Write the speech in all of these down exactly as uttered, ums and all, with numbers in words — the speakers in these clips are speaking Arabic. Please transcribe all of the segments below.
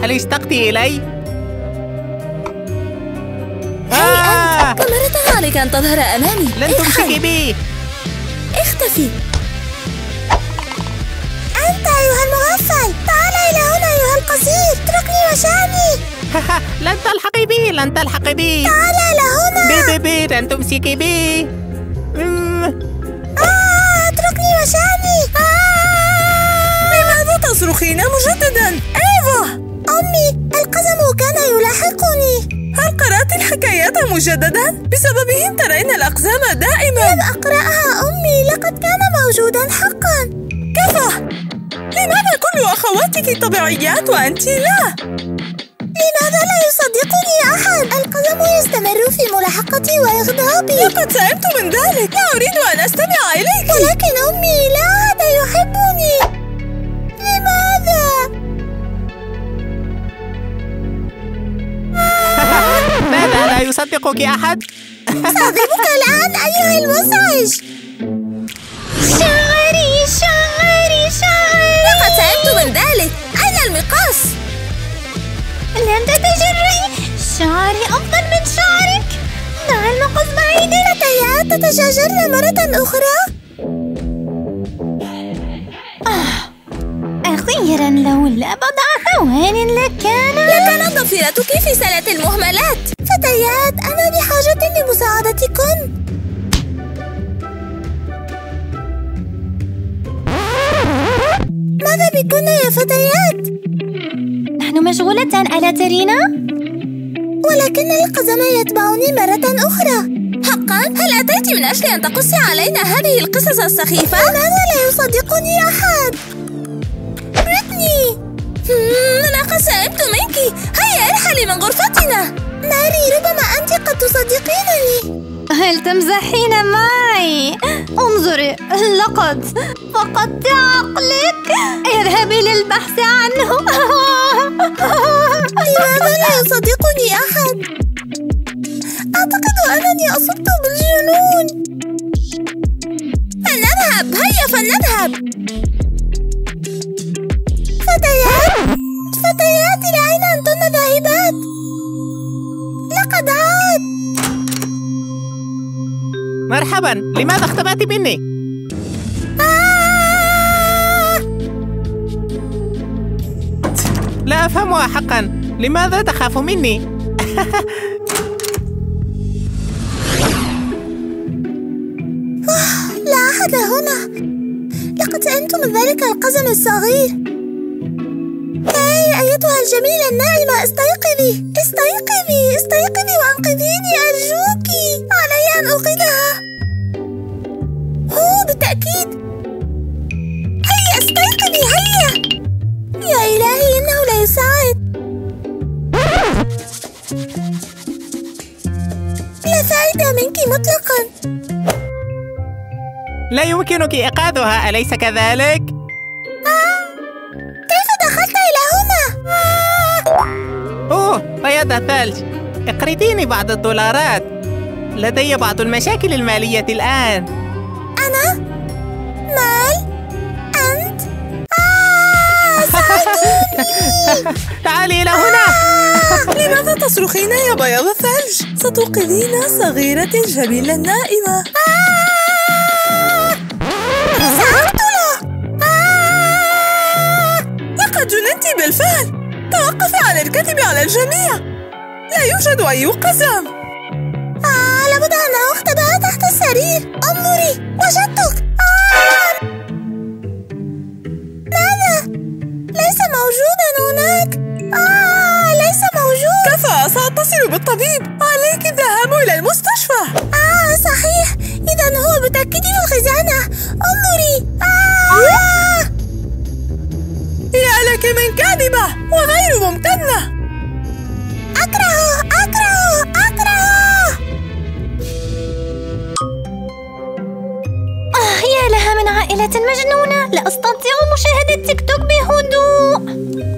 هل اشتقت إلي؟ هاي آه! أنت! كم مرة عليك أن تظهر أمامي؟ لن تمسكي بي! اختفي! أنت أيها المغفل! تعال إلى هنا أيها القصير! اتركني وشأني! لن تلحقي بي! لن تلحقي بي! تعال إلى هنا! بي بي بي لن تمسكي بي! آه اتركني وشأني! آه لماذا تصرخين مجددا؟ إيفا! أمي القزم كان يلاحقني! هل قرأت الحكايات مجددا؟ بسببهم ترين الأقزام دائما! لم أقرأها أمي لقد كان موجودا حقا! كفى! لماذا كل أخواتك طبيعيات وأنت لا؟ لماذا لا يصدقني أحد؟ القزم يستمر في ملاحقتي وإغضابي. لقد سئمت من ذلك. لا أريد أن أستمع إليك. ولكن أمي لا أحد يحبني. لماذا؟ ماذا لا يصدقك أحد؟ سأضربك الآن أيها المزعج. شعري شعري شعري. لقد سئمت من ذلك. أين المقاس؟ لن تتجرئي. شعري أفضل من شعرك. دع المقص بعيدا. فتيات تتشاجرن مرة أخرى. آه. أخيرا لولا بضع ثوان لكان لكانت ضفيرتك في سلة المهملات. فتيات أنا بحاجة لمساعدتكن. ماذا بكن يا فتيات؟ نحن مشغولتان ألا ترينا؟ ولكن القزم يتبعني مرة أخرى. حقا؟ هل أتيت من أجل أن تقصي علينا هذه القصص السخيفة؟ لماذا لا يصدقني أحد؟ بريتني! لقد سئمت منك. هيا ارحلي من غرفتنا. ماري ربما أنت قد تصدقينني. هل تمزحين معي؟ انظري لقد فقدت عقلك. اذهبي للبحث عنه. لماذا لا يصدقني أحد؟ أعتقد أنني أصبت بالجنون. فلنذهب. هيا فلنذهب. فتيات فتيات إلى أين أنتن ذاهبات؟ لقد عاد. مرحبا، لماذا اختبأت مني؟ آه! لا أفهمها حقا، لماذا تخاف مني؟ لا أحد هنا. لقد سئمت من ذلك القزم الصغير. هاي أيتها الجميلة الناعمة، استيقظي استيقظي استيقظي وأنقذيني أرجوك. علي أن أوقظها. هو بالتأكيد. هيا استيقظي هيا. يا إلهي إنه لا يساعد. لا فائدة منك مطلقا. لا يمكنك إيقاظها، أليس كذلك؟ كيف دخلت إلى هنا؟ أوه بياض الثلج، اقرضيني بعض الدولارات، لدي بعض المشاكل المالية الآن. أنا؟ مال؟ أنت؟ آه ساعدوني. تعالي إلى هنا. آه. لماذا تصرخين يا بياض الثلج؟ ستوقظين صغيرة جميلة نائمة. آه. سأقتله. آه. لقد جننت بالفعل. توقفي عن الكذب على الجميع. لا يوجد أي قزم. آه لابد أنه اختبأ تحت السرير. انظري وجدتك. آه. ماذا؟ ليس موجودا هناك. آه ليس موجود. كفى، سأتصل بالطبيب. عليك الذهاب إلى المستشفى. آه صحيح، إذا هو بالتأكيد في الخزانة. انظري. آه. يا لك من كاذبة وغير ممتنة. أكره أكره أكره. آه يا لها من عائلة مجنونة. لا أستطيع مشاهدة تيك توك بهدوء.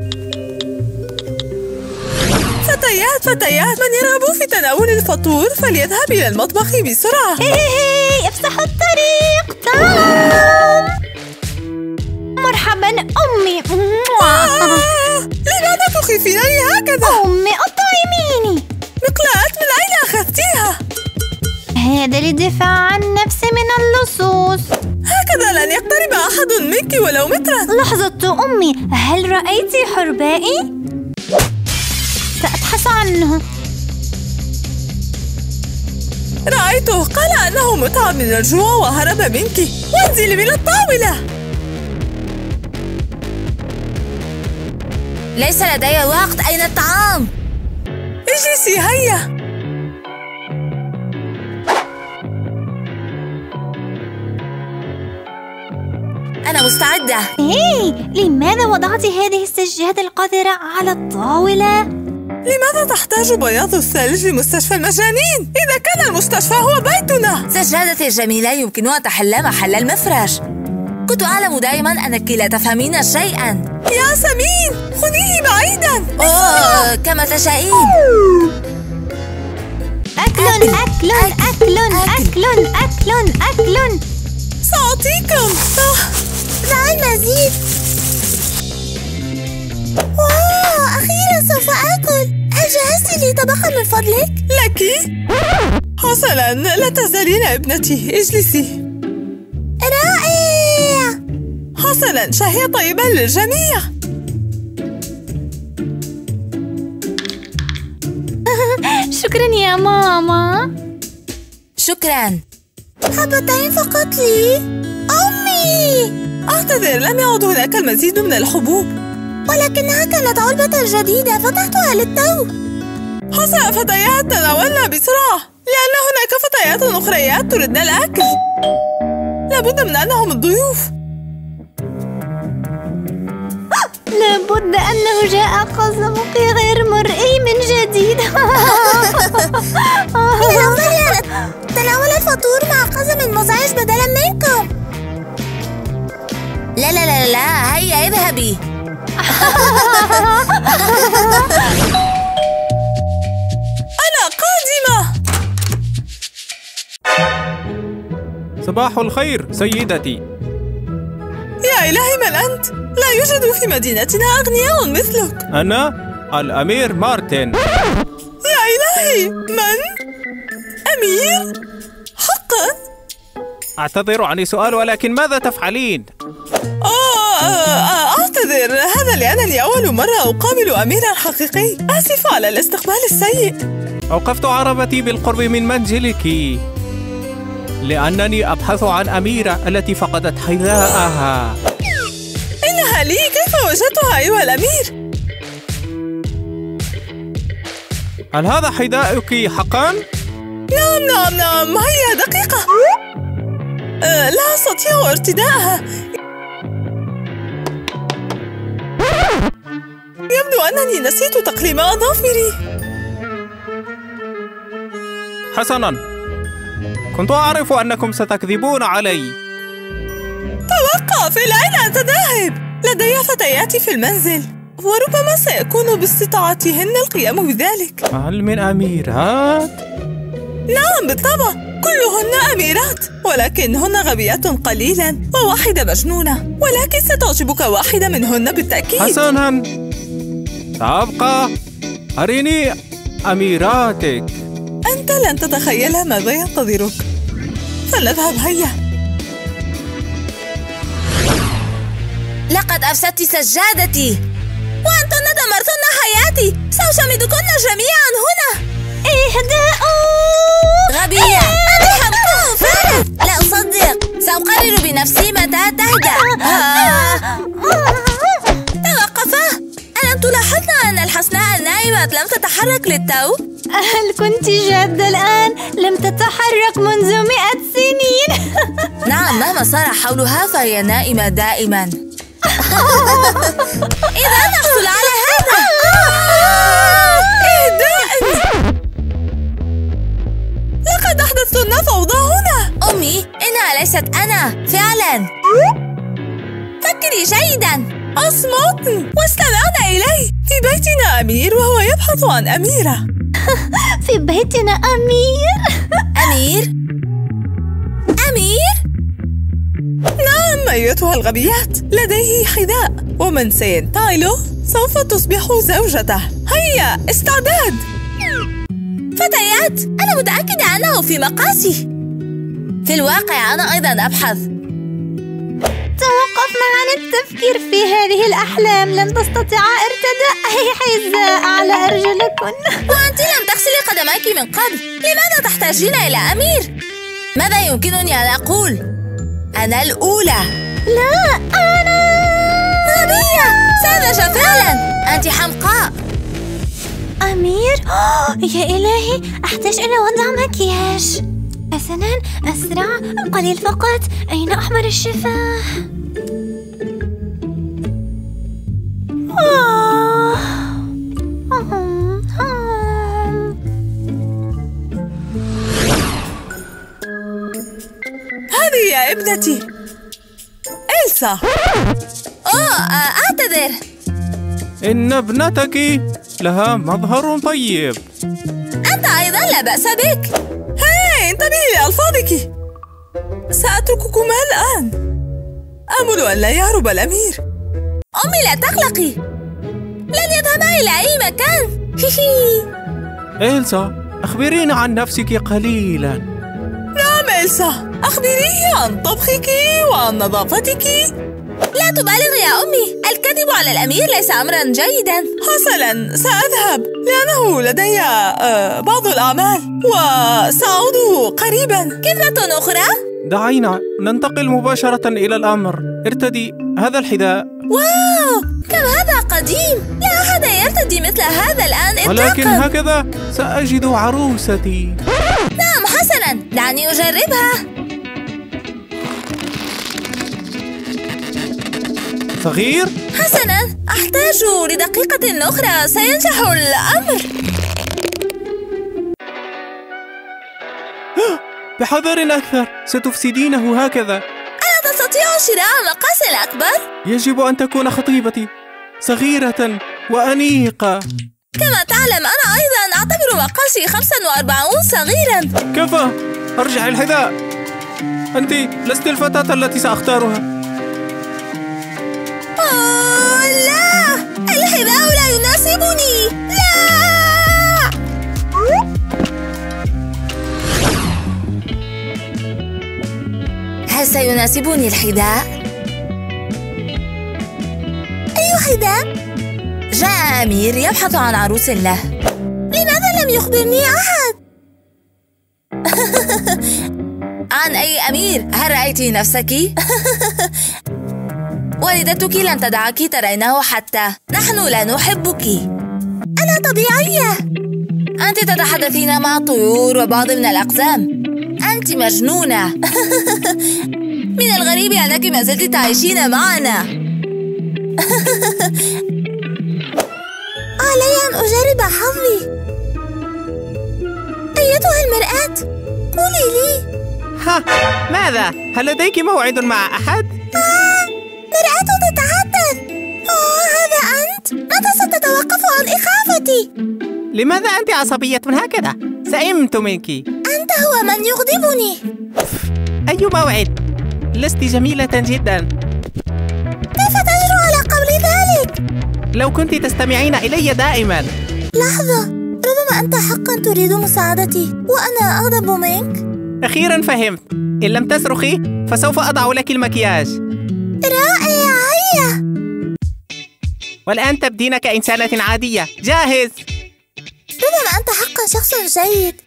فتيات فتيات، من يرغب في تناول الفطور فليذهب إلى المطبخ بسرعة. هي افسحوا الطريق. تعال. مرحبا أمي. آه، لماذا تخيفين هذا للدفاع عن نفسي من اللصوص. هكذا لن يقترب أحد منك ولو مترا. لحظة أمي، هل رأيت حربائي؟ سأبحث عنه. رأيته، قال أنه متعب من الجوع وهرب منك. وانزلي من الطاولة. ليس لدي وقت، أين الطعام؟ اجلسي هيا. أنا مستعدة. إيه، لماذا وضعت هذه السجادة القذرة على الطاولة؟ لماذا تحتاج بياض الثلج لمستشفى المجانين؟ إذا كان المستشفى هو بيتنا. سجادتي الجميلة يمكنها تحل محل المفرش. كنت أعلم دائما أنك لا تفهمين شيئا. يا سمين، خذيه بعيدا. أوه، كما تشائين. أكل أكل أكل أكل أكل أكل. سأعطيكم. دع المزيد. واو، أخيرا سوف آكل. هل جهزت لي طبقا من فضلك؟ لك؟ حسنا، لا تزالين ابنتي، اجلسي. رائع. حسنا، شهية طيبة للجميع. شكرا يا ماما. شكرا. حبتين فقط لي. أمي، أعتذر، لم يعد هناك المزيد من الحبوب. ولكنها كانت علبة جديدة، فتحتها للتو. حسنا فتيات، تناولنا بسرعة، لأن هناك فتيات أخريات تردن الأكل. لابد من أنهم الضيوف. لابد أنه جاء قزمك غير مرئي من جديد. من الأفضل تناول الفطور مع قزم مزعج بدلا منكم. لا لا لا لا، هيا اذهبي. أنا قادمة. صباح الخير سيدتي. يا إلهي، من أنت؟ لا يوجد في مدينتنا أغنياء مثلك. أنا الأمير مارتن. يا إلهي، من؟ أمير؟ حقا؟ أعتذر عن السؤال، ولكن ماذا تفعلين؟ آه أعتذر، هذا لأنني أول مرة أقابل أميرا حقيقي. آسف على الاستقبال السيء. أوقفت عربتي بالقرب من منزلك لأنني أبحث عن أميرة التي فقدت حذاءها. إنها لي، كيف وجدتها أيها الأمير؟ هل هذا حذاءك حقا؟ نعم نعم نعم، هيا دقيقة. أه لا أستطيع ارتداءها. يبدو أنني نسيت تقليم أظافري. حسناً، كنت أعرف أنكم ستكذبون علي. توقف، إلى أين أنت ذاهب؟ لدي فتياتي في المنزل، وربما سيكون باستطاعتهن القيام بذلك. هل من أميرات؟ نعم بالطبع، كلهن أميرات، ولكنهن غبيات قليلا وواحدة مجنونة، ولكن ستعجبك واحدة منهن بالتأكيد. حسناً، سأبقى. أريني أميراتك. أنت لن تتخيل ماذا ينتظرك. فلنذهب هيا. لقد أفسدت سجادتي، وأنتن دمرتن حياتي. سأشمدكن جميعا هنا. اهدأوا. غبية. أنا همكم فعلا. لا أصدق، سأقرر بنفسي متى تهدأ. توقفا. ألم تلاحظن أن الحسناء النائمة لم تتحرك للتو؟ هل كنت جادة الآن؟ لم تتحرك منذ مئة سنين. نعم، مهما صار حولها فهي نائمة دائما. إذا نحصل على هذا. إهداء. لقد أحدثتن فوضى هنا. أمي، إنها ليست أنا فعلا. فكري جيدا. أصمتن واستمعنا إليه. في بيتنا أمير وهو يبحث عن أميرة. في بيتنا أمير؟ أمير؟ أمير؟ نعم أيتها الغبيات، لديه حذاء، ومن سينتعله سوف تصبح زوجته. هيا استعداد. فتيات، أنا متأكدة أنه في مقاسي. في الواقع أنا أيضا أبحث. توقفنا عن التفكير في هذه الأحلام. لن تستطيعا ارتداء أي حذاء على أرجلكن. وأنت لم تغسلي قدميك من قبل. لماذا تحتاجين إلى أمير؟ ماذا يمكنني أن أقول؟ أنا الأولى. لا، أنا غبية. ساذجة فعلا. أنت حمقاء. أمير؟ يا إلهي، أحتاج إلى وضع مكياج. حسناً، أسرع، قليل فقط. أين أحمر الشفاه؟ آه. هذه يا ابنتي إلسا. أوه، أعتذر. إن ابنتك لها مظهر طيب. أنت أيضا لا بأس بك. هاي، انتبهي لألفاظك. سأترككما الآن. آمل أن لا يهرب الأمير. أمي لا تقلقي، لن يذهبا إلى أي مكان. إلسا، أخبرينا عن نفسك قليلا. نعم إلسا، أخبريه عن طبخك وعن نظافتك. لا تبالغ يا أمي، الكذب على الأمير ليس أمرا جيدا. حسنا، سأذهب لأنه لدي آه بعض الأعمال وسأعود قريبا. كلمة أخرى؟ دعينا ننتقل مباشرة إلى الأمر. ارتدي هذا الحذاء. واو، كم هذا قديم. لا أحد يرتدي مثل هذا الآن إطلاقا. ولكن هكذا سأجد عروستي. نعم، حسنا، دعني أجربها. صغير؟ حسنا، أحتاج لدقيقة أخرى سينجح الأمر. بحذر أكثر، ستفسدينه هكذا. ألا تستطيع شراء مقاس أكبر؟ يجب أن تكون خطيبتي صغيرة وأنيقة. كما تعلم أنا أيضا أعتبر مقاسي خمسة وأربعون صغيرا. كفى، أرجع الحذاء. أنت لست الفتاة التي سأختارها. أوه لا، الحذاء لا يناسبني. لا. هل سيناسبني الحذاء؟ أي حذاء؟ جاء أمير يبحث عن عروس له. لماذا لم يخبرني أحد؟ عن أي أمير؟ هل رأيت نفسك؟ والدتك لن تدعك ترينه حتى. نحن لا نحبك. أنا طبيعية. أنت تتحدثين مع الطيور وبعض من الأقزام. أنت مجنونة. من الغريب أنك ما زلت تعيشين معنا. علي أن أجرب حظي. أيتها المرآة، قولي لي. ها، ماذا؟ هل لديك موعد مع أحد؟ آه، مرآة تتحدث. آه، هذا أنت؟ متى ستتوقف عن إخافتي؟ لماذا أنت عصبية هكذا؟ سئمت منك. أنت هو من يغضبني. أي موعد؟ لست جميلة جدا. كيف تجرؤ على قول ذلك؟ لو كنت تستمعين إلي دائما. لحظة، ربما أنت حقا تريد مساعدتي وأنا أغضب منك. أخيرا فهمت. إن لم تصرخي فسوف أضع لك المكياج. رائع، هيا. والآن تبدين كإنسانة عادية. جاهز؟ ربما أنت حقا شخص جيد.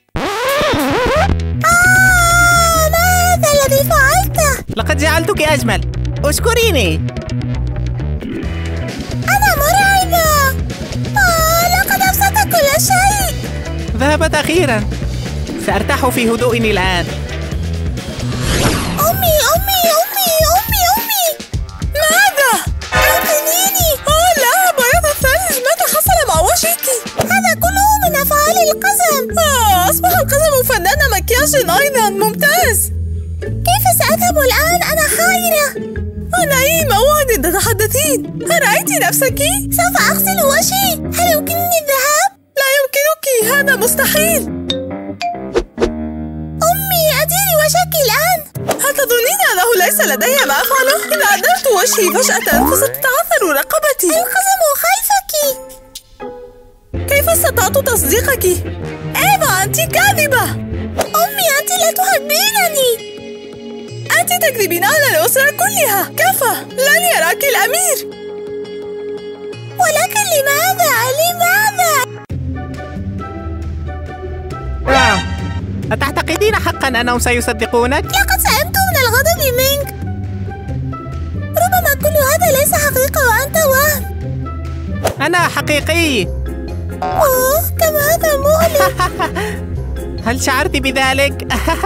آه، ما هذا الذي فعلته؟ لقد جعلتك أجمل. اشكريني. أنا مرعبة. آه، لقد أفسدت كل شيء. ذهبت أخيرا. سأرتاح في هدوء الآن. أمي أمي أمي أمي أمي ماذا؟ أنقذيني. آه لا، بياض الثلج. ماذا حصل مع وجهك؟ هذا كله من أفعال القزم. آه، أصبح القزم فنان مكياج أيضا. ممتاز. كيف سأذهب الآن؟ أنا حائرة. عن أي موعد تتحدثين؟ هل رأيت نفسك؟ سوف أغسل وجهي. هل يمكنني الذهاب؟ لا يمكنك، هذا مستحيل. أمي، أديري وجهك الآن. هل تظنين أنه ليس لدي ما أفعله؟ إذا أدرت وجهي فجأة فستتعثر رقبتي. القزم خلفك. كيف استطعت تصديقك؟ إيفا، أنت كاذبة. أمي، أنت لا تحبينني. أنت تكذبين على الأسرة كلها. كفى، لن يراك الأمير. ولكن لماذا؟ لماذا؟ آه. أتعتقدين حقا أنهم سيصدقونك؟ لقد سئمت من الغضب منك. ربما كل هذا ليس حقيقة وأنت وهم. أنا حقيقي. أوه، كم هذا مؤلم. هل شعرت بذلك؟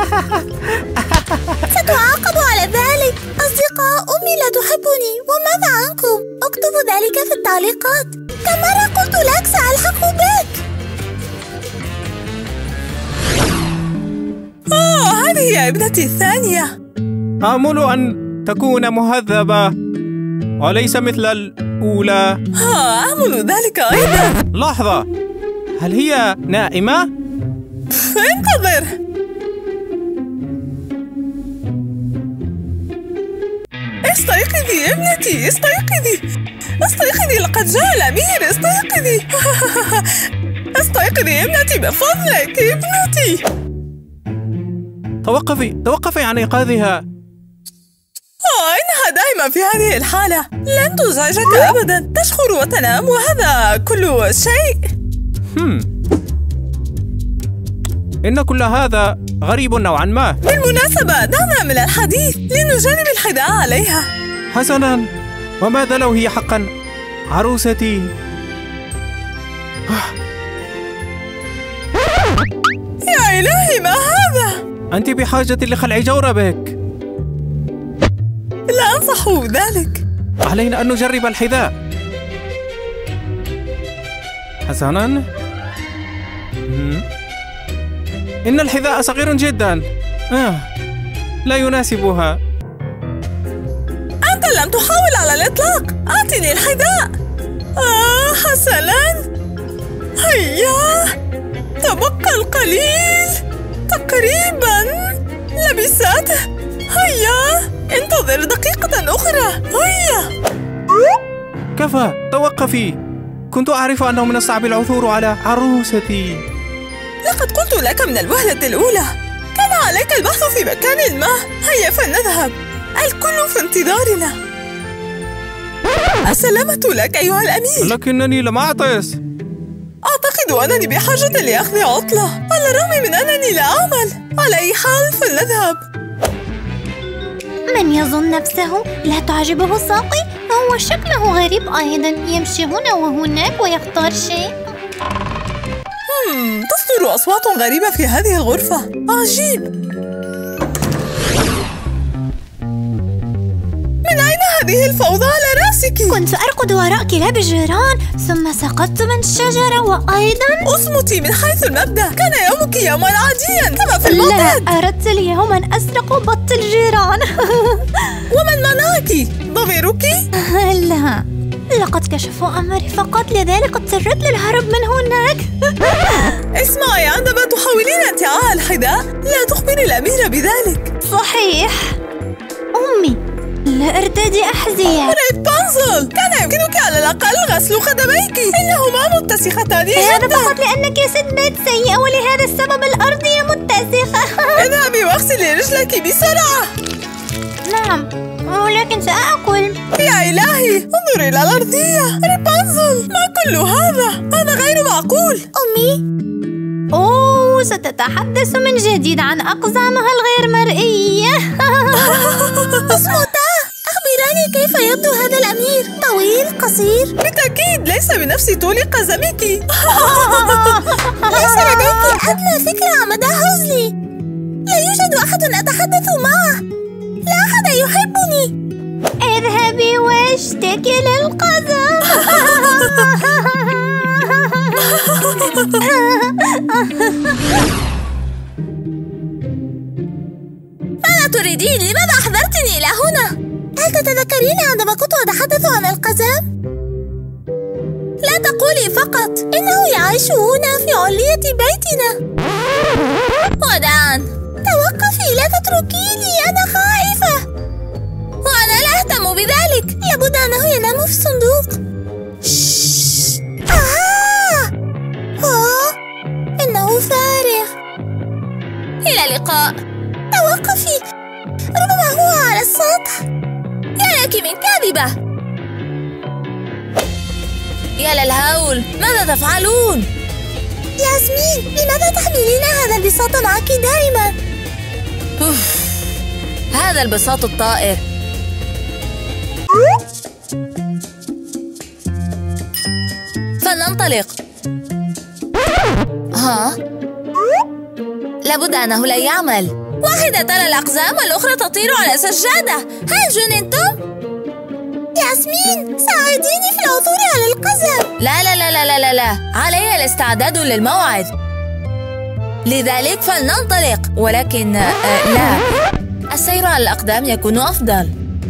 ستعاقب على ذلك. أصدقاء أمي لا تحبني، وماذا عنكم؟ اكتبوا ذلك في التعليقات. كم مرة قلت لك سألحق بك؟ آه، هذه هي ابنتي الثانية. آمل أن تكون مهذبة وليس مثل الأولى. ها، آمل ذلك أيضا. لحظة، هل هي نائمة؟ انتظر. استيقظي ابنتي، استيقظي استيقظي، لقد جاء الأمير. استيقظي. استيقظي ابنتي بفضلك، ابنتي. توقفي توقفي عن إيقاظها. آه، إنها دائما في هذه الحالة، لن تزعجك أبدا. تشخر وتنام وهذا كل شيء. هم. إن كل هذا غريب نوعا ما. بالمناسبة، دعنا من الحديث لنجرب الحذاء عليها. حسنا، وماذا لو هي حقا عروستي؟ يا إلهي، ما هذا؟ أنت بحاجة لخلع جوربك. لا أنصح ذلك. علينا أن نجرب الحذاء. حسنا. مم. إن الحذاء صغير جدا. آه. لا يناسبها. أنت لم تحاول على الإطلاق. أعطني الحذاء. آه، حسنا. هيا، تبقى القليل. تقريبا لبسته. هيا، انتظر دقيقة أخرى. هيا. كفى، توقفي. كنت أعرف أنه من الصعب العثور على عروستي. لقد قلت لك من الوهلة الأولى. كان عليك البحث في مكان ما. هيا فلنذهب، الكل في انتظارنا. السلامة لك أيها الأمير. لكنني لم أعطس. أعتقد أنني بحاجة لأخذ عطلة، على الرغم من أنني لا أعمل. على أي حال فلنذهب. من يظن نفسه لا تعجبه ساقي؟ هو شكله غريب أيضا، يمشي هنا وهناك ويختار شيء. مم، تصدر أصوات غريبة في هذه الغرفة. عجيب. من أين هذه الفوضى على رأسك؟ كنت أرقد وراء كلاب الجيران، ثم سقطت من الشجرة. وأيضا اصمتي، من حيث المبدأ كان يومك يوما عاديا كما في المعتاد. لا، أردت اليوم أن أسرق بط الجيران. ومن منعك؟ ضميرك؟ لا، لقد كشفوا أمري فقط، لذلك اضطررت للهرب من هناك. اسمعي، عندما تحاولين انتعاء الحذاء لا تخبري الأميرة بذلك. صحيح. أمي، لا أرتدي أحذية. رابنزل، كان يمكنك على الأقل غسل قدميك، إنهما متسختان جدا. هذا فقط لأنك ست بيت سيئة، ولهذا السبب الأرضية متسخة. اذهبي واغسلي رجلك بسرعة. نعم، ولكن سأأكل. يا إلهي، انظري إلى الأرضية. رابنزل، ما كل هذا؟ هذا غير معقول. أمي، أوه، ستتحدث من جديد عن أقزامها الغير مرئية. اصمتا، أخبراني كيف يبدو هذا الأمير؟ طويل، قصير؟ بالتأكيد ليس بنفس طول قزمك. ليس لديك أدنى فكرة عن مدى حزني. لا يوجد أحد أتحدث معه. لا أحد يحبني. اذهبي واشتكي للقزم. ماذا تريدين؟ لماذا أحضرتني إلى هنا؟ هل تتذكرين عندما كنت أتحدث عن القزم؟ لا تقولي فقط إنه يعيش هنا في علية بيتنا. وداعا، توقفي، لا تتركيني، أنا خائفة. وأنا لا أهتم بذلك. لابد أنه ينام في الصندوق. شش. آه! آه! إنه فارغ. إلى اللقاء. توقفي، ربما هو السطح. يا لك من كاذبة! يا للهول، ماذا تفعلون؟ ياسمين، لماذا تحملين هذا البساط معك دائما؟ أوف. هذا البساط الطائر. فلننطلق. ها؟ لابد أنه لا يعمل. واحدة ترى الأقزام والأخرى تطير على سجادة. هل جننتم؟ ياسمين، ساعديني في العثور على القزم. لا لا لا لا لا لا, لا. علي الاستعداد للموعد، لذلك فلننطلق. ولكن آه لا، السير على الأقدام يكون أفضل.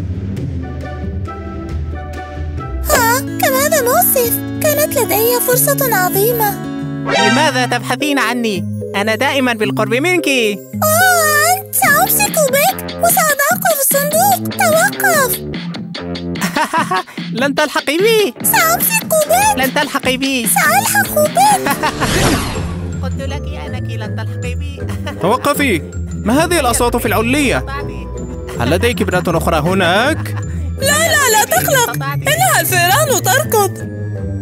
ها، كم هذا مؤسف. كانت لدي فرصة عظيمة. لماذا تبحثين عني؟ أنا دائما بالقرب منك. أوه، أنت سأمسك بك وسأضعك في الصندوق. توقف. لن تلحقي بي. سأمسك بك. لن تلحقي بي. سألحق بك. قلت لك أنك لن تلحقي بي. توقفي. ما هذه الأصوات في العلية؟ هل لديك ابنة أخرى هناك؟ لا لا لا تقلق، إنها الفئران تركض.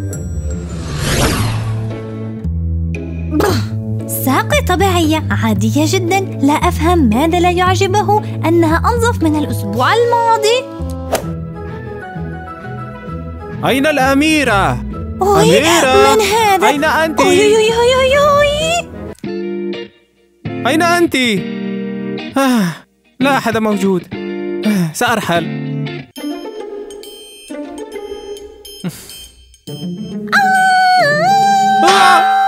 ساقي طبيعية عادية جدا. لا أفهم ماذا لا يعجبه أنها أنظف من الأسبوع الماضي. أين الأميرة؟ أوي، أميرة، من هذا؟ أين أنت؟ أوي أوي أوي أوي. أين أنت؟ آه، لا أحد موجود. آه، سأرحل. آه.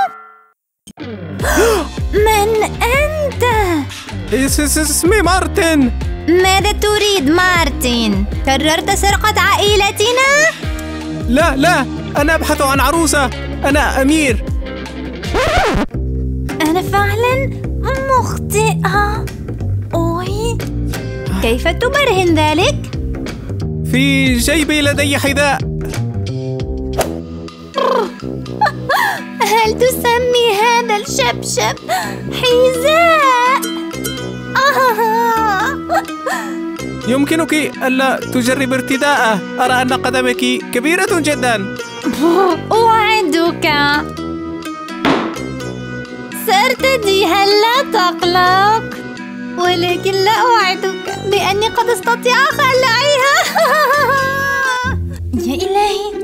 من أنت؟ اسمي مارتن. ماذا تريد مارتن؟ قررت سرقة عائلتنا؟ لا لا، أنا أبحث عن عروسة. أنا أمير. أنا فعلا مخطئة. أوي، كيف تبرهن ذلك؟ في جيبي لدي حذاء. هل تسمي هذا الشبشب حذاء؟ آه. يمكنك ألا تجرب ارتداءه. أرى أن قدمك كبيرة جدا. أوعدك سأرتديها، لا تقلق. ولكن لا أوعدك بأني قد أستطيع خلعها. يا إلهي،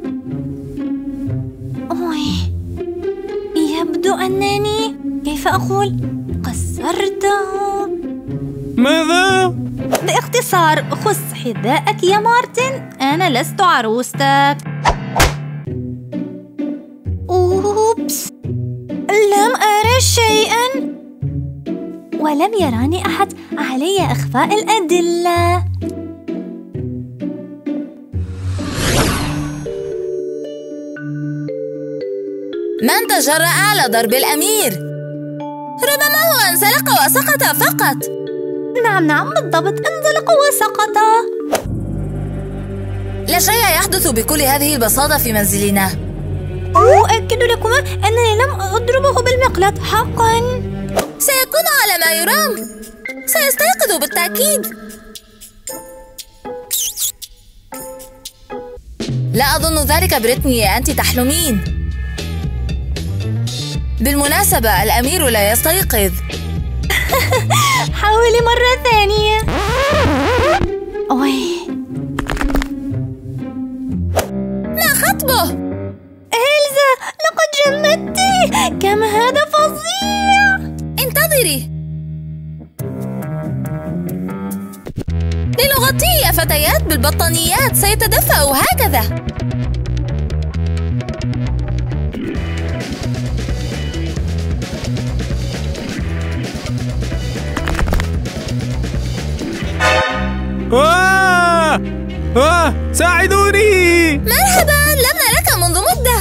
أوي، يبدو أنني، كيف أقول، قصرته. ماذا؟ باختصار، خذ حذاءك يا مارتن، أنا لست عروستك. أوبس، لم أرى شيئا ولم يراني أحد. علي إخفاء الأدلة. من تجرأ على ضرب الأمير؟ ربما هو انزلق وسقط فقط. نعم نعم بالضبط، انزلق وسقط. لا شيء يحدث بكل هذه البساطة في منزلنا. أؤكد لكما أنني لم أضربه بالمقلط حقا. سيكون على ما يرام. سيستيقظ بالتأكيد. لا أظن ذلك بريتني، أنت تحلمين. بالمناسبة الأمير لا يستيقظ. حاولي مرة ثانية. أوي، ما خطبه؟ إلزا، لقد جمدتي. كم هذا فظيع. انتظري لنغطيه يا فتيات بالبطانيات. سيتدفأ هكذا. آه! آه! ساعدوني! مرحبا، لم نرك منذ مدة.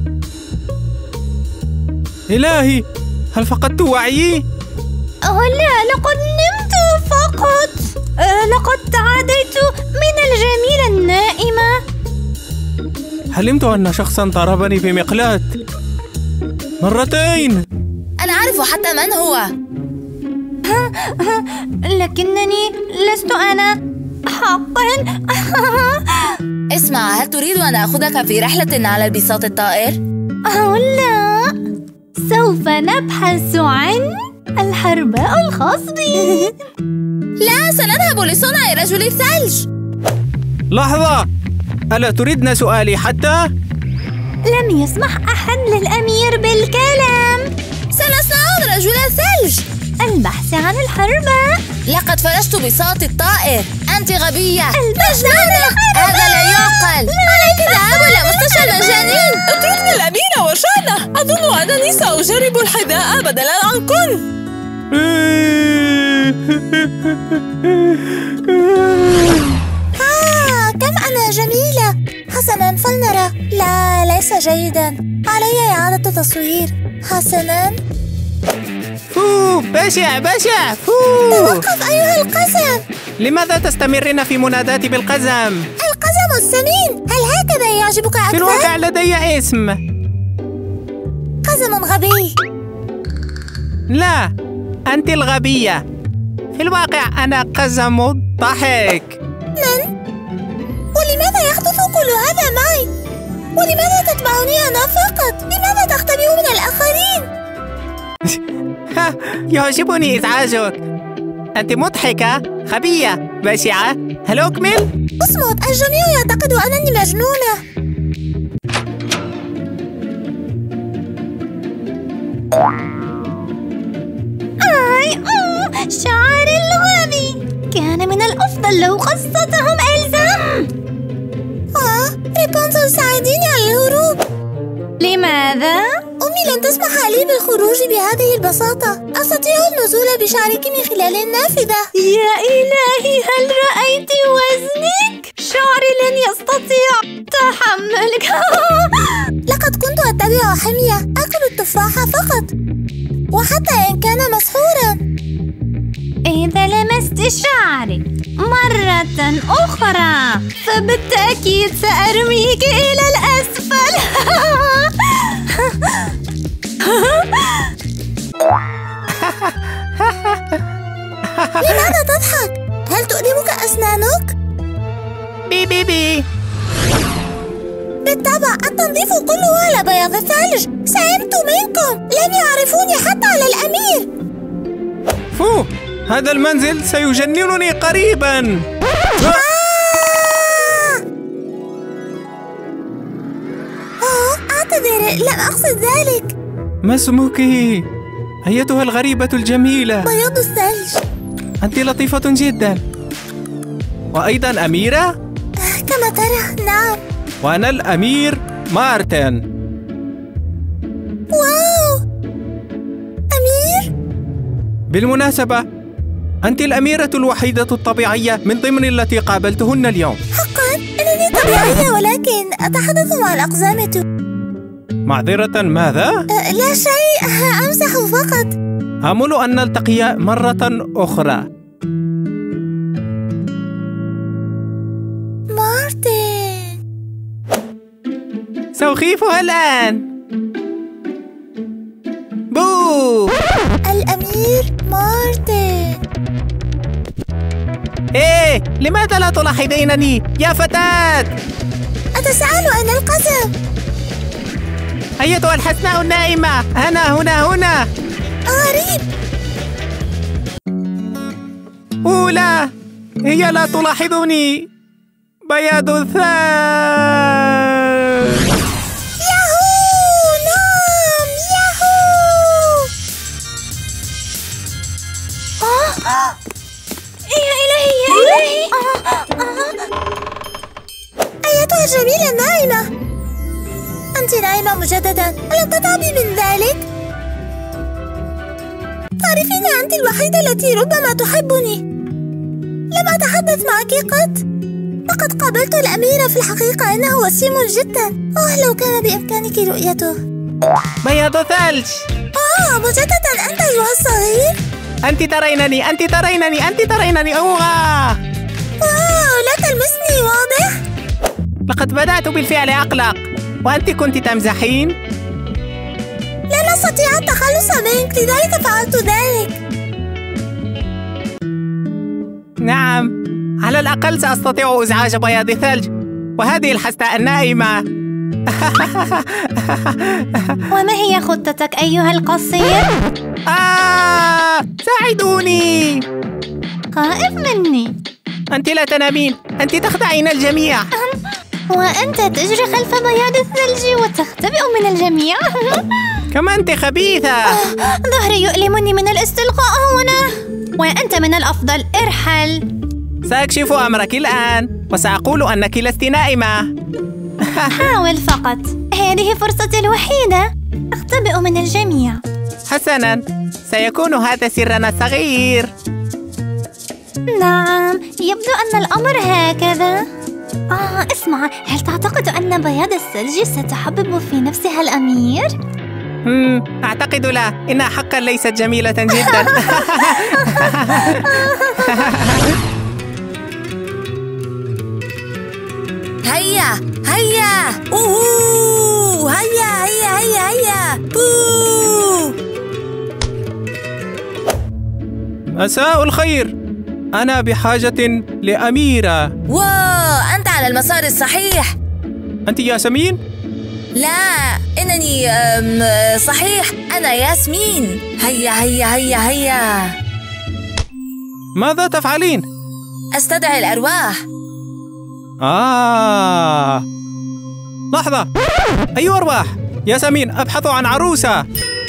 إلهي، هل فقدت وعيي؟ أوه لا، لقد نمت فقط. أه لقد تعاديت من الجميلة النائمة. حلمت أن شخصا ضربني بمقلاة مرتين. أنا أعرف حتى من هو. لكنني لست أنا حقا. اسمع، هل تريد أن أخذك في رحلة على البساط الطائر؟ أو لا، سوف نبحث عن الحرباء الخاص بي. لا، سنذهب لصنع رجل الثلج. لحظة، ألا تردن سؤالي حتى؟ لم يسمح أحد للأمير بالكلام. سنصنع رجل الثلج. البحث عن الحرباء. لقد فرشت بساط الطائر. أنت غبية مجنونة. هذا لا يعقل. عليك الذهاب إلى مستشفى المجانين. اتركنا الأميرة وشأنه. أظن أنني سأجرب الحذاء بدلا عنكن. آه، كم أنا جميلة. حسناً، فلنرى. لا، ليس جيداً. علي إعادة تصوير. حسناً. فو، بشع بشع. فو، توقف أيها القزم. لماذا تستمرين في مناداتي بالقزم؟ القزم السمين، هل هكذا يعجبك أكثر؟ في الواقع لدي اسم. قزم غبي. لا، أنت الغبية. في الواقع أنا قزم ضحك. من؟ ولماذا يحدث كل هذا معي؟ ولماذا تتبعني أنا فقط؟ لماذا تختبئ من الآخرين؟ ها، يعجبني إزعاجك. أنت مضحكة، غبية، بشعة. هل أكمل؟ اصمت، الجميع يعتقد أنني مجنونة. آي أوه، شعري الغبي. كان من الأفضل لو قصتهم إلزام. آه، ريبونزل، ساعديني على الهروب. لماذا؟ أمي لن تسمح لي بالخروج بهذه البساطة. أستطيع النزول بشعرك من خلال النافذة. يا إلهي، هل رأيت وزنك؟ شعري لن يستطيع تحملك. لقد كنت أتبع حمية، أكل التفاح فقط، وحتى إن كان مسحورا. إذا لمست شعري مرة أخرى فبالتأكيد سأرميك إلى الأسفل. لماذا تضحك؟ هل تؤلمك أسنانك؟ بي بي بي. بالطبع، التنظيف كله على بياض الثلج. سئمت منكم، لم يعرفوني حتى على الأمير. فو، هذا المنزل سيجننني قريبا. آه! آه، أعتذر، لم أقصد ذلك. ما اسمك أيتها الغريبة الجميلة؟ بياض الثلج. أنت لطيفة جدا. وأيضا أميرة؟ كما ترى، نعم. وأنا الأمير مارتن. واو، أمير؟ بالمناسبة، أنت الأميرة الوحيدة الطبيعية من ضمن التي قابلتهن اليوم. حقا؟ إنني طبيعية، ولكن أتحدث مع الأقزام. معذرة، ماذا؟ أه، لا شيء، أمزح فقط. آمل أن نلتقي مرة أخرى. مارتن، سأخيفها الآن. بو. الأمير مارتن. إيه، لماذا لا تلاحظينني يا فتاة؟ أتساءل أين القزم؟ أيتها الحسناء النائمة، أنا هنا هنا. غريب. أولى، هي لا تلاحظني. بياض الثلج. ياهو، نعم، ياهو. آه. يا إلهي، يا إلهي. آه. آه. أيتها الجميلة النائمة، أنت نائمة مجددا. ألم تتعبي من ذلك؟ تعرفين، أنت الوحيدة التي ربما تحبني. لم أتحدث معك قط. لقد قابلت الأمير، في الحقيقة إنه وسيم جدا. أوه، لو كان بإمكانك رؤيته. بياض ثلج. آه، مجددا أنت أيها الصغير. أنت ترينني، أنت ترينني، أنت ترينني. أوه. واو، لا تلمسني، واضح؟ لقد بدأت بالفعل أقلق، وأنت كنت تمزحين. لن أستطيع التخلص منك، لذلك فعلت ذلك. نعم، على الأقل سأستطيع إزعاج بياض الثلج. وهذه الحسناء النائمة. وما هي خطتك أيها القصير؟ آه، ساعدوني. خائف مني. أنت لا تنامين، أنت تخدعين الجميع. وأنت تجري خلف بياض الثلج وتختبئ من الجميع. كما أنت خبيثة. ظهري يؤلمني من الاستلقاء هنا، وأنت من الأفضل ارحل. سأكشف أمرك الآن وسأقول أنك لست نائمة. حاول فقط، هذه فرصتي الوحيدة. أختبئ من الجميع. حسناً، سيكون هذا سرنا الصغير. نعم، يبدو أن الأمر هكذا. آه، اسمع، هل تعتقد أن بياض الثلج ستحبب في نفسها الأمير؟ مم، أعتقد لا، إنها حقاً ليست جميلة جداً. هيا هيا أوه هيا هيا هيا هيا بوه. مساء الخير، أنا بحاجة لأميرة. واو، أنت على المسار الصحيح. أنت ياسمين؟ لا، إنني أم صحيح، أنا ياسمين. هيا هيا هيا هيا. ماذا تفعلين؟ أستدعي الأرواح. آه، لحظة، أي أرواح؟ ياسمين، أبحث عن عروسة.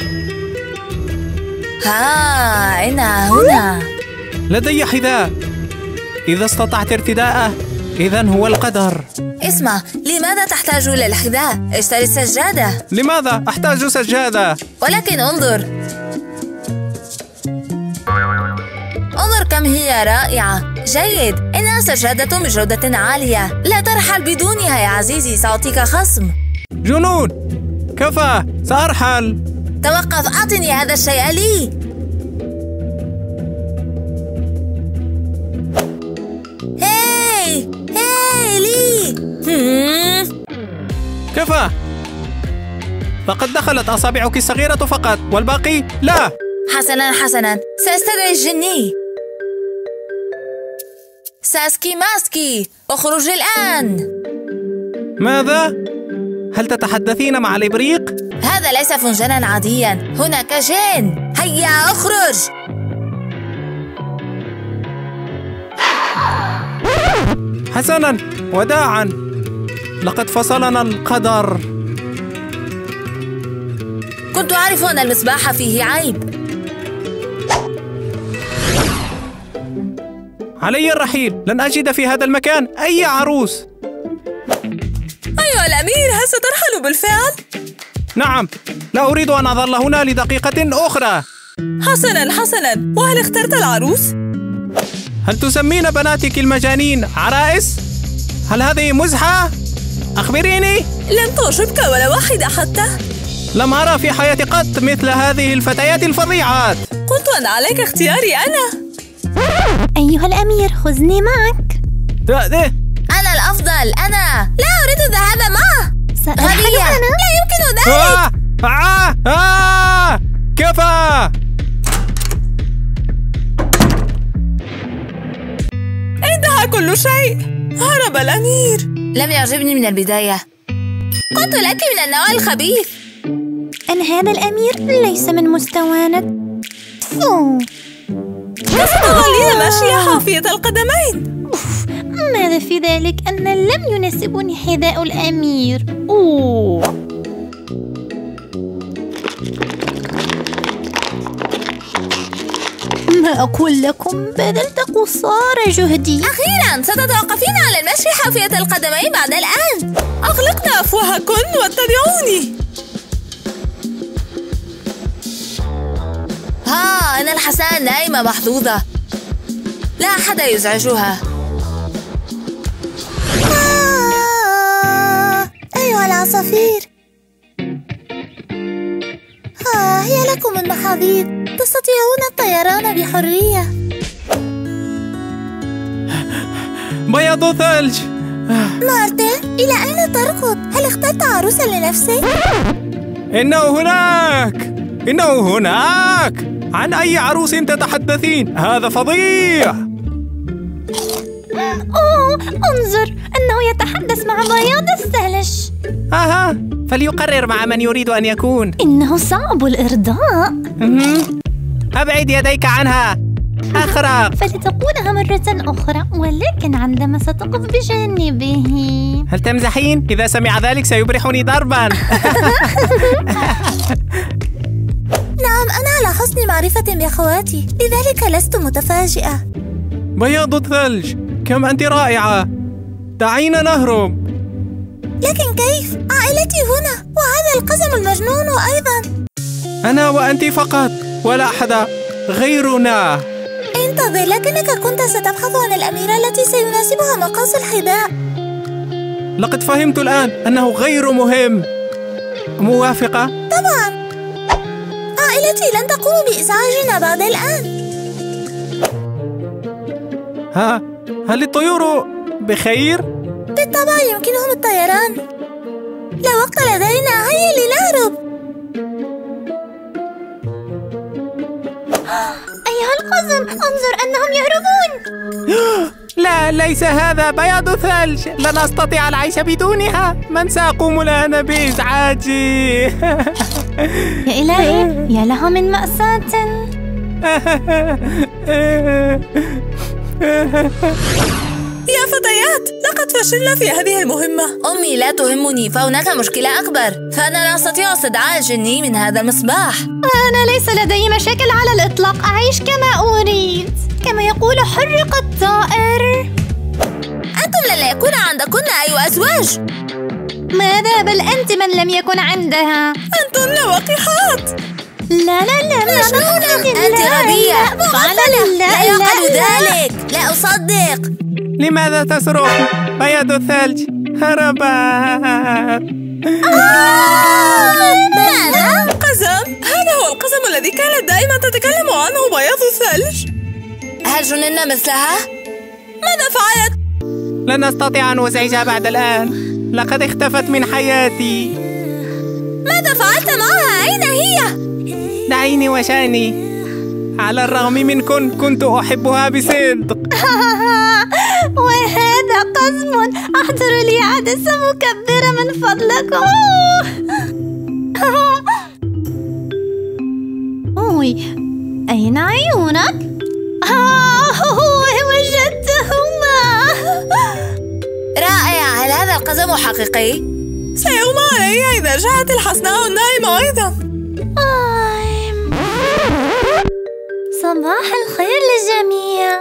ها، إنها هنا. لدي حذاء، إذا استطعت ارتداءه إذن هو القدر. اسمع، لماذا تحتاج للحذاء؟ اشتري السجادة. لماذا أحتاج سجادة؟ ولكن انظر انظر كم هي رائعة. جيد، إنها سجادة بجودة عالية. لا ترحل بدونها يا عزيزي، سأعطيك خصم. جنون، كفى، سأرحل. توقف، أعطني هذا الشيء لي. هاي هاي لي. كفى، لقد دخلت أصابعك الصغيرة فقط والباقي لا. حسناً حسناً، سأستدعي الجني. ساسكي ماسكي، اخرج الآن. ماذا؟ هل تتحدثين مع الإبريق؟ هذا ليس فنجانا عاديا، هناك جن. هيا اخرج. حسناً، وداعاً، لقد فصلنا القدر. كنت أعرف أن المصباح فيه عيب. علي الرحيل، لن أجد في هذا المكان أي عروس. أيها الأمير، هل سترحل بالفعل؟ نعم، لا أريد أن أظل هنا لدقيقة أخرى. حسناً حسناً، وهل اخترت العروس؟ هل تسمين بناتك المجانين عرائس؟ هل هذه مزحة؟ أخبريني. لم تعجبك ولا واحدة حتى؟ لم أرى في حياتي قط مثل هذه الفتيات الفظيعات. قلت أن عليك اختياري أنا. أيها الأمير، خذني معك. ده ده. أنا الأفضل، أنا لا أريد الذهاب معه. سأرحل أنا. لا يمكن ذلك. آه آه آه كفى. انتهى كل شيء. هرب الأمير. لم يعجبني من البداية. قلت لك من النوع الخبيث. أن هذا الأمير ليس من مستوانا. فو. كيف تظلين ماشية حافية القدمين؟ أوف، ماذا في ذلك أن لم يناسبني حذاء الأمير؟ أوه. ما أقول لكم، بذلت قصارى جهدي. أخيراً ستتوقفين على المشي حافية القدمين بعد الآن. أغلقنا أفواهكن واتبعوني. ها، أنا الحساء نائمة محظوظة، لا أحد يزعجها. آه، أيها العصافير، آه، هي لكم المحاضيض، تستطيعون الطيران بحرية. بياض ثلج. مارتن، إلى أين تركض؟ هل اخترت عروسا لنفسك؟ إنه هناك، إنه هناك. عن أي عروس تتحدثين؟ هذا فظيع. أوه، انظر، إنه يتحدث مع بياض الثلج. أها، فليقرر مع من يريد أن يكون. إنه صعب الإرضاء. أبعد يديك عنها، أخرق. فلتقولها مرة أخرى، ولكن عندما ستقف بجانبه. هل تمزحين؟ إذا سمع ذلك سيبرحني ضربا. نعم، أنا على حسن معرفة بأخواتي، لذلك لست متفاجئة. بياض الثلج، كم أنت رائعة. دعينا نهرب. لكن كيف؟ عائلتي هنا، وهذا القزم المجنون أيضا. أنا وأنت فقط، ولا أحد غيرنا. انتظر، لكنك كنت ستبحث عن الأميرة التي سيناسبها مقاس الحذاء. لقد فهمت الآن أنه غير مهم. موافقة؟ طبعا. عائلتي لن تقوم بإزعاجنا بعد الآن. ها، هل الطيور بخير؟ بالطبع يمكنهم الطيران. لا وقت لدينا، هيا لنهرب. أيها القزم، انظر أنهم يهربون. لا، ليس هذا بياض ثلج. لن أستطيع العيش بدونها. من سيقوم الآن بإزعاجي؟ يا إلهي، يا لها من مأساة. يا فتيات، لقد فشلنا في هذه المهمة. أمي لا تهمني، فهناك مشكلة أكبر، فأنا لا أستطيع استدعاء الجني من هذا المصباح. أنا ليس لدي مشاكل على الإطلاق، أعيش كما أريد. كما يقول حرق الطائر. أنتم لن يكون عندكن أي أزواج. ماذا؟ بل أنت من لم يكن عندها. أنتن لوقحات. لا لا لا، مجنونة، أنت غبية. فعلا لا يعقل ذلك، لا أصدق. لماذا تصرخ؟ بياض الثلج هربت. ماذا؟ قزم، هذا هو القزم الذي كانت دائما تتكلم عنه بياض الثلج. هل جننا مثلها؟ ماذا فعلت؟ لن أستطيع أن أزعجها بعد الآن. لقد اختفت من حياتي. ماذا فعلت معها؟ أين هي؟ دعيني وشاني. على الرغم منكن كنت أحبها بصدق. وهذا قزم. أحضروا لي عدسة مكبرة من فضلكم. أوي، أين عيونك؟ وجدتهما. رائع، هل هذا القزم حقيقي؟ سيغمى علي إذا جاءت الحسناء النائمة أيضا. صباح الخير للجميع.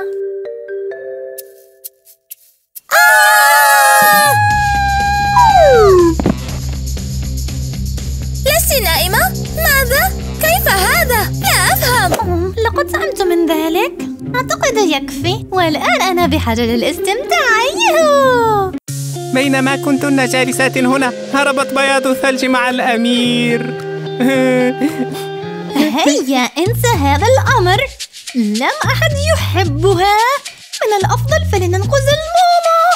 لست نائمة؟ ماذا؟ كيف هذا؟ لا أفهم. لقد زعمت من ذلك. أعتقد يكفي، والآن أنا بحاجة للاستمتاع. يهو. بينما كنتن جالسات هنا، هربت بياض الثلج مع الأمير. هيا انسى هذا الأمر. لم أحد يحبها. من الأفضل فلننقذ الماما.